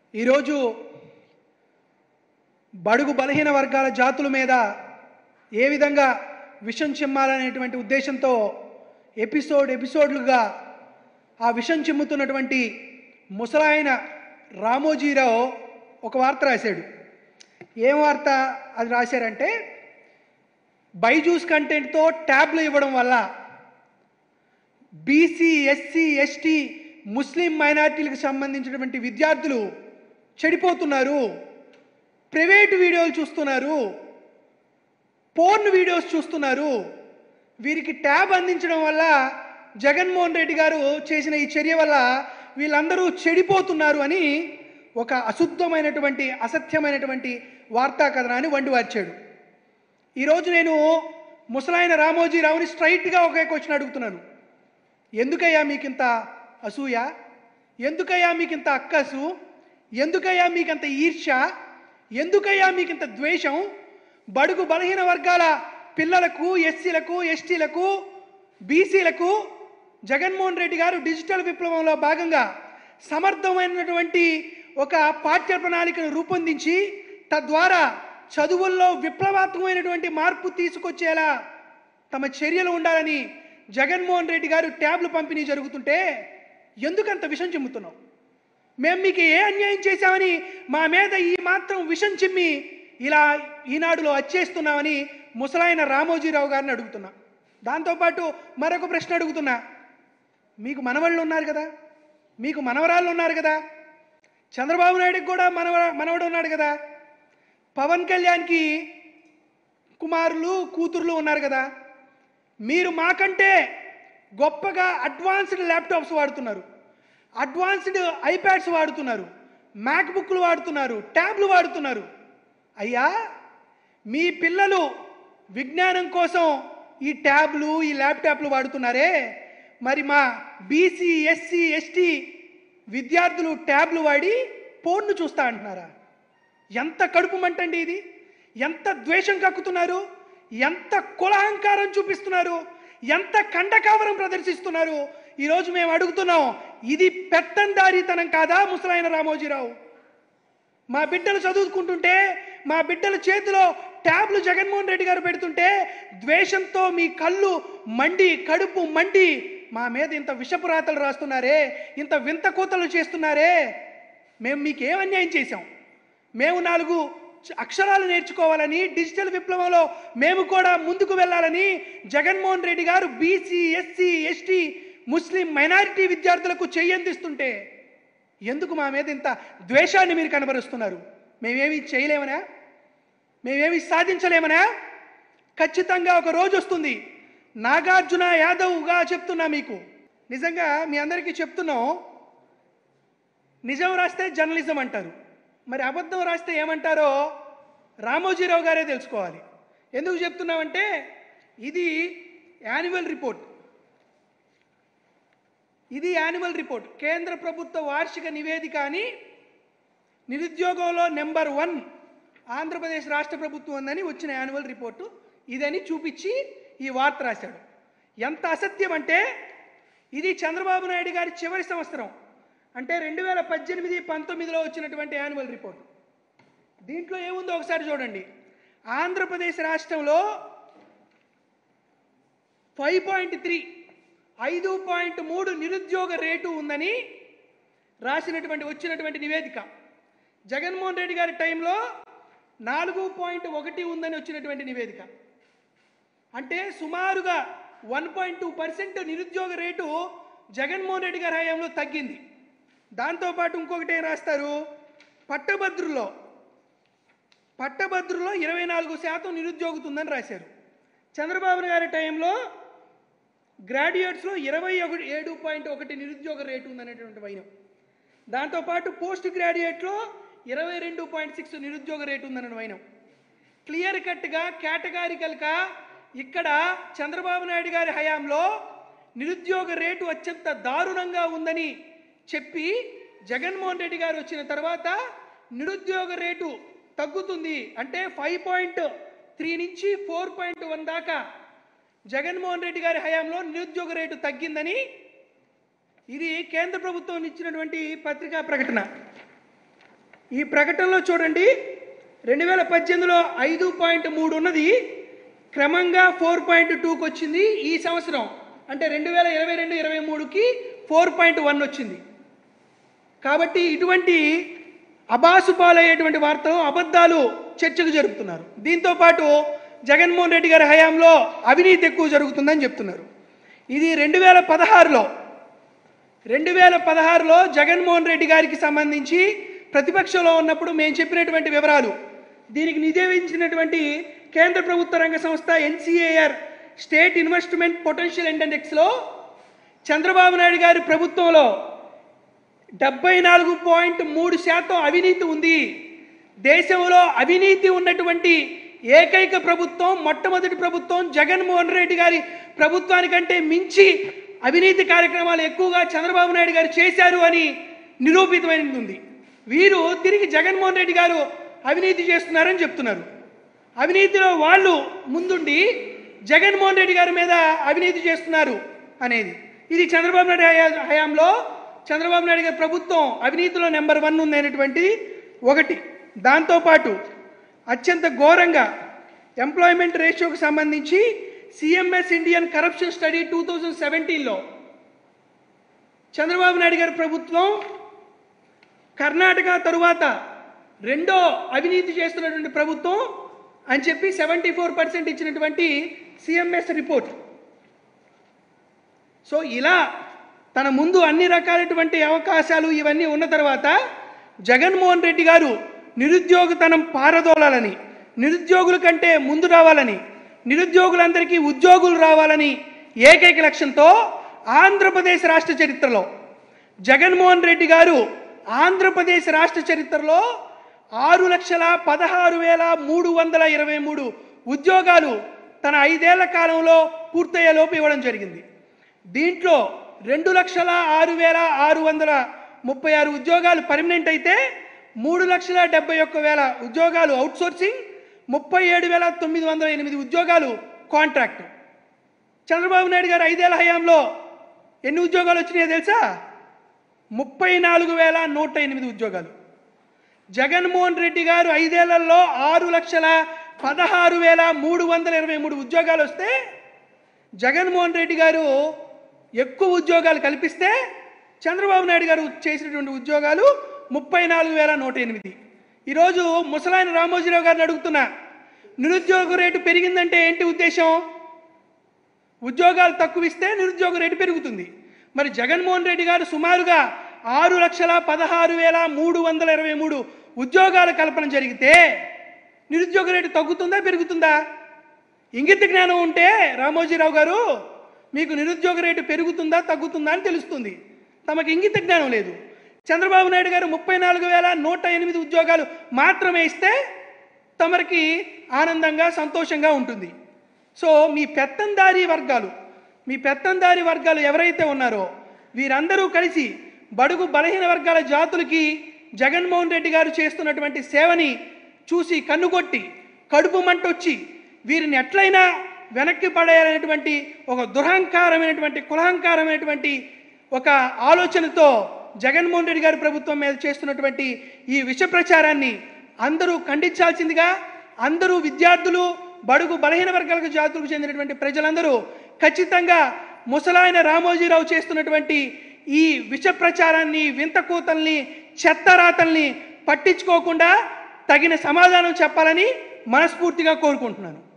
ఈరోజు బడుగు బలహీన వర్గాల జాతుల మీద ఏ విధంగా విషం చిమ్మాలనేటువంటి ఉద్దేశంతో ఎపిసోడ్లుగా ఆ విషం చిమ్ముతున్నటువంటి ముసలాయన రామోజీరావు ఒక వార్త రాశాడు. ఏం వార్త అది రాశారంటే, బైజూస్ కంటెంట్తో ట్యాబ్లు ఇవ్వడం వల్ల బీసీ, ఎస్సీ, ఎస్టీ, ముస్లిం మైనారిటీలకు సంబంధించినటువంటి విద్యార్థులు చెడిపోతున్నారు, ప్రైవేట్ వీడియోలు చూస్తున్నారు, పోర్న్ వీడియోస్ చూస్తున్నారు. వీరికి ట్యాబ్ అందించడం వల్ల జగన్మోహన్ రెడ్డి గారు చేసిన ఈ చర్య వల్ల వీళ్ళందరూ చెడిపోతున్నారు అని ఒక అశుద్ధమైనటువంటి అసత్యమైనటువంటి వార్తా కథనాన్ని వండివార్చాడు. ఈరోజు నేను ముసలాయన రామోజీరావుని స్ట్రైట్గా ఒకే క్వశ్చన్ అడుగుతున్నాను. ఎందుకయ్యా మీకింత అసూయ? ఎందుకయ్యా మీకింత అక్కసు? ఎందుకయ్యా మీకంత ఈర్ష్య? ఎందుకయ్యా మీకింత ద్వేషం? బడుగు బలహీన వర్గాల పిల్లలకు, ఎస్సీలకు, ఎస్టీలకు, బీసీలకు జగన్మోహన్ రెడ్డి గారు డిజిటల్ విప్లవంలో భాగంగా సమర్థమైనటువంటి ఒక పాఠ్య ప్రణాళికను రూపొందించి తద్వారా చదువుల్లో విప్లవాత్మకమైనటువంటి మార్పు తీసుకొచ్చేలా తమ చర్యలు ఉండాలని జగన్మోహన్ రెడ్డి గారు ట్యాబ్లు పంపిణీ జరుగుతుంటే ఎందుకంత విషం చిమ్ముతున్నావు? మేము మీకు ఏ అన్యాయం చేశామని మా మీద ఈ మాత్రం విషం చిమ్మి ఇలా ఈనాడులో వచ్చేస్తున్నామని ముసలాయన రామోజీరావు గారిని అడుగుతున్నా. దాంతోపాటు మరొక ప్రశ్న అడుగుతున్నా. మీకు మనవళ్ళు ఉన్నారు కదా, మీకు మనవరాళ్ళు ఉన్నారు కదా, చంద్రబాబు నాయుడుకి కూడా మనవడు ఉన్నాడు కదా, పవన్ కళ్యాణ్కి కుమారులు, కూతుర్లు ఉన్నారు కదా. మీరు మాకంటే గొప్పగా అడ్వాన్స్డ్ ల్యాప్టాప్స్ వాడుతున్నారు, అడ్వాన్స్డ్ ఐప్యాడ్స్ వాడుతున్నారు, మ్యాక్బుక్లు వాడుతున్నారు, ట్యాబ్లు వాడుతున్నారు. అయ్యా, మీ పిల్లలు విజ్ఞానం కోసం ఈ ట్యాబ్లు, ఈ ల్యాప్టాప్లు వాడుతున్నారే, మరి మా బీసీ, ఎస్సీ, ఎస్టీ విద్యార్థులు ట్యాబ్లు వాడి ఫోన్ను చూస్తా అంటున్నారా? ఎంత కడుపు మంటండి ఇది! ఎంత ద్వేషం కక్కుతున్నారు, ఎంత కులహంకారం చూపిస్తున్నారు, ఎంత కండకావరం ప్రదర్శిస్తున్నారు. ఈరోజు మేము అడుగుతున్నాం, ఇది పెత్తందారీతనం కాదా ముసలాయన రామోజీరావు? మా బిడ్డలు చదువుకుంటుంటే, మా బిడ్డల చేతిలో ట్యాబ్లు జగన్మోహన్ రెడ్డి గారు పెడుతుంటే ద్వేషంతో మీ కళ్ళు మండి, కడుపు మండి మా మీద ఇంత విషపురాతలు రాస్తున్నారే, ఇంత వింత కూతలు చేస్తున్నారే. మేము మీకు ఏం అన్యాయం చేశాం? మేము 4 అక్షరాలు నేర్చుకోవాలని, డిజిటల్ విప్లవంలో మేము కూడా ముందుకు వెళ్ళాలని జగన్మోహన్ రెడ్డి గారు బీసీ, ఎస్సీ, ఎస్టీ, ముస్లిం మైనారిటీ విద్యార్థులకు చెయ్యందిస్తుంటే ఎందుకు మా మీద ఇంత ద్వేషాన్ని మీరు కనబరుస్తున్నారు? మేమేమి చేయలేమనా? మేమేమి సాధించలేమనా? ఖచ్చితంగా ఒక రోజు వస్తుంది. నాగార్జున యాదవ్గా చెప్తున్నా మీకు, నిజంగా మీ అందరికీ చెప్తున్నాం, నిజం రాస్తే జర్నలిజం అంటారు, మరి అబద్ధం రాస్తే ఏమంటారో రామోజీరావు గారే తెలుసుకోవాలి. ఎందుకు చెప్తున్నామంటే, ఇది యాన్యువల్ రిపోర్ట్, కేంద్ర ప్రభుత్వ వార్షిక నివేదిక అని నిరుద్యోగంలో నెంబర్ 1 ఆంధ్రప్రదేశ్ రాష్ట్ర ప్రభుత్వం ఉందని వచ్చిన యాన్యువల్ రిపోర్టు ఇదని చూపించి ఈ వార్త రాశాడు. ఎంత అసత్యం అంటే, ఇది చంద్రబాబు నాయుడు గారి చివరి సంవత్సరం అంటే 2018-19లో వచ్చినటువంటి యాన్యువల్ రిపోర్ట్. దీంట్లో ఏముందో ఒకసారి చూడండి. ఆంధ్రప్రదేశ్ రాష్ట్రంలో 5.3 నిరుద్యోగ రేటు ఉందని వచ్చినటువంటి నివేదిక. జగన్మోహన్ రెడ్డి గారి టైంలో 4.1 ఉందని వచ్చినటువంటి నివేదిక. అంటే సుమారుగా 1.2% నిరుద్యోగ రేటు జగన్మోహన్ రెడ్డి గారి హయాంలో తగ్గింది. దాంతోపాటు ఇంకొకటి ఏం రాస్తారు, పట్టభద్రుల్లో 24% నిరుద్యోగత ఉందని రాశారు. చంద్రబాబు గారి టైంలో గ్రాడ్యుయేట్స్లో 27.1 నిరుద్యోగ రేటు ఉందనేటువంటి వైనం. దాంతోపాటు పోస్ట్ గ్రాడ్యుయేట్లో 22.6 నిరుద్యోగ రేటు ఉందనే వైనం. క్లియర్ కట్గా, కేటగారికల్గా ఇక్కడ చంద్రబాబు నాయుడు గారి హయాంలో నిరుద్యోగ రేటు అత్యంత దారుణంగా ఉందని చెప్పి జగన్మోహన్ రెడ్డి గారు వచ్చిన తర్వాత నిరుద్యోగ రేటు తగ్గుతుంది అంటే 5.3 నుంచి 4.1 దాకా జగన్మోహన్ రెడ్డి గారి హయాంలో నిరుద్యోగ రేటు తగ్గిందని ఇది కేంద్ర ప్రభుత్వం ఇచ్చినటువంటి పత్రికా ప్రకటన. ఈ ప్రకటనలో చూడండి 2018లో 5.3 ఉన్నది క్రమంగా 4.2కి వచ్చింది. ఈ సంవత్సరం అంటే 2022-23కి 4.1 వచ్చింది. కాబట్టి ఇటువంటి అబాసుపాలయ్యేటువంటి వార్తలు, అబద్ధాలు చర్చకు జరుపుతున్నారు. దీంతో పాటు జగన్మోహన్ రెడ్డి గారి హయాంలో అవినీతి ఎక్కువ జరుగుతుందని చెప్తున్నారు. ఇది 2016లో జగన్మోహన్ రెడ్డి గారికి సంబంధించి ప్రతిపక్షంలో ఉన్నప్పుడు మేము చెప్పినటువంటి వివరాలు. దీనికి నివేదించినటువంటి కేంద్ర ప్రభుత్వ రంగ సంస్థ NCAR స్టేట్ ఇన్వెస్ట్మెంట్ పొటెన్షియల్ ఇండెక్స్లో చంద్రబాబు నాయుడు గారి ప్రభుత్వంలో 74.3% అవినీతి ఉంది. దేశంలో అవినీతి ఉన్నటువంటి ఏకైక ప్రభుత్వం, మొట్టమొదటి ప్రభుత్వం జగన్మోహన్ రెడ్డి గారి ప్రభుత్వానికంటే మించి అవినీతి కార్యక్రమాలు ఎక్కువగా చంద్రబాబు నాయుడు గారు చేశారు అని నిరూపితమైనది ఉంది. వీరు తిరిగి జగన్మోహన్ రెడ్డి గారు అవినీతి చేస్తున్నారని చెప్తున్నారు. అవినీతిలో వాళ్ళు ముందుండి జగన్మోహన్ రెడ్డి గారి మీద అవినీతి చేస్తున్నారు అనేది. ఇది చంద్రబాబు నాయుడు హయాంలో చంద్రబాబు నాయుడు గారి ప్రభుత్వం అవినీతిలో నెంబర్ 1 ఉంది అనేటువంటిది ఒకటి. దాంతోపాటు అత్యంత ఘోరంగా ఎంప్లాయ్మెంట్ రేషియోకి సంబంధించి CMS ఇండియన్ కరప్షన్ స్టడీ 2017లో చంద్రబాబు నాయుడు గారి ప్రభుత్వం కర్ణాటక తరువాత రెండో అవినీతి చేస్తున్నటువంటి ప్రభుత్వం అని చెప్పి 74% ఇచ్చినటువంటి CMS రిపోర్ట్. సో ఇలా తన ముందు అన్ని రకాలైనటువంటి అవకాశాలు ఇవన్నీ ఉన్న తర్వాత జగన్మోహన్ రెడ్డి గారు నిరుద్యోగతనం పారదోలాలని, నిరుద్యోగుల కంటే ముందు రావాలని, నిరుద్యోగులందరికీ ఉద్యోగులు రావాలని ఏకైక లక్ష్యంతో ఆంధ్రప్రదేశ్ రాష్ట్ర చరిత్రలో జగన్మోహన్ రెడ్డి గారు ఆంధ్రప్రదేశ్ రాష్ట్ర చరిత్రలో 6,16,323 ఉద్యోగాలు తన 5 ఏళ్ల కాలంలో పూర్తయ్యేలోపు ఇవ్వడం జరిగింది. దీంట్లో 2,06,636 ఉద్యోగాలు పర్మనెంట్ అయితే 3,71,000 ఉద్యోగాలు అవుట్సోర్సింగ్, 37,908 ఉద్యోగాలు కాంట్రాక్ట్. చంద్రబాబు నాయుడు గారు 5 ఏళ్ల హయాంలో ఎన్ని ఉద్యోగాలు వచ్చినాయో తెలుసా? 34,108 ఉద్యోగాలు. జగన్మోహన్ రెడ్డి గారు 5 ఏళ్లలో 6,16,323 ఉద్యోగాలు వస్తే జగన్మోహన్ రెడ్డి గారు ఎక్కువ ఉద్యోగాలు కల్పిస్తే చంద్రబాబు నాయుడు గారు చేసినటువంటి ఉద్యోగాలు 34,108. ఈరోజు ముసలాయన రామోజీరావు గారిని అడుగుతున్నా, నిరుద్యోగ రేటు పెరిగిందంటే ఏంటి ఉద్దేశం? ఉద్యోగాలు తక్కువ ఇస్తే నిరుద్యోగ రేటు పెరుగుతుంది. మరి జగన్మోహన్ రెడ్డి గారు సుమారుగా 6,16,323 ఉద్యోగాల కల్పన జరిగితే నిరుద్యోగ రేటు తగ్గుతుందా పెరుగుతుందా? ఇంగిత జ్ఞానం ఉంటే రామోజీరావు గారు మీకు నిరుద్యోగ రేటు పెరుగుతుందా తగ్గుతుందా అని తెలుస్తుంది. తమకు ఇంగిత జ్ఞానం లేదు. చంద్రబాబు నాయుడు గారు 34,108 ఉద్యోగాలు మాత్రమే ఇస్తే తమరికి ఆనందంగా సంతోషంగా ఉంటుంది. సో మీ పెత్తందారీ వర్గాలు ఎవరైతే ఉన్నారో వీరందరూ కలిసి బడుగు బలహీన వర్గాల జాతులకి జగన్మోహన్ రెడ్డి గారు చేస్తున్నటువంటి సేవని చూసి కన్నుకొట్టి కడుపు మంటొచ్చి వీరిని ఎట్లయినా వెనక్కి పడేయాలనేటువంటి ఒక దురహంకారమైనటువంటి కులహంకారమైనటువంటి ఒక ఆలోచనతో జగన్మోహన్ రెడ్డి గారి ప్రభుత్వం మీద చేస్తున్నటువంటి ఈ విష ప్రచారాన్ని అందరూ ఖండించాల్సిందిగా, అందరూ విద్యార్థులు, బడుగు బలహీన వర్గాలకు జాతులకు చెందినటువంటి ప్రజలందరూ ఖచ్చితంగా ముసలాయన రామోజీరావు చేస్తున్నటువంటి ఈ విష ప్రచారాన్ని, వింత కూతల్ని, చెత్తరాతల్ని పట్టించుకోకుండా తగిన సమాధానం చెప్పాలని మనస్ఫూర్తిగా కోరుకుంటున్నాను.